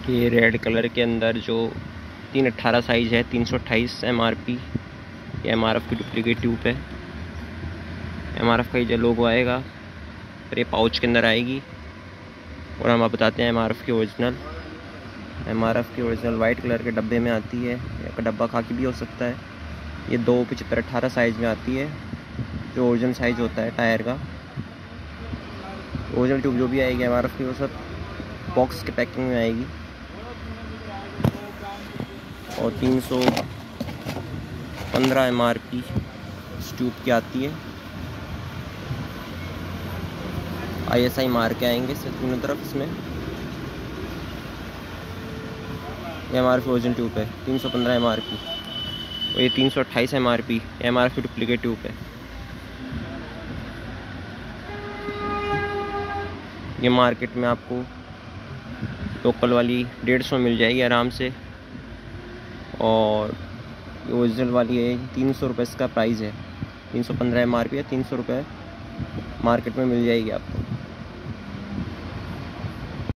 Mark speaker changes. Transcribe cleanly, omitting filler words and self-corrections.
Speaker 1: ये red colour के अंदर जो 318 साइज़ है, 328 MRP। ये MRF की डुप्लीकेट ट्यूब है। MRF का ये जो लोगो आएगा फिर ये पाउच के अंदर आएगी। और हम आप बताते हैं MRF की ओरिजिनल। MRF की ओरिजिनल वाइट कलर के डब्बे में आती है, या डब्बा खाकी भी हो सकता है। ये 275/18 साइज़ में आती है, जो ओरिजिनल साइज़ होता है टायर का। ओरिजिनल ट्यूब जो भी आएगी MRF की वो सब बॉक्स के पैकिंग में आएगी। और 315 MRP इस ट्यूब की आती है। ISI मार के आएंगे इससे तीनों तरफ। इसमें ये MRF ओरिजिनल ट्यूब है 315 MRP। और ये 328 MRP MRF की डुप्लीकेट ट्यूब है। ये मार्केट में आपको लोकल वाली 150 मिल जाएगी आराम से। और ओरिजिनल वाली है 300 रुपये इसका प्राइस है। 315 MRP है, 300 रुपये मार्केट में मिल जाएगी आपको।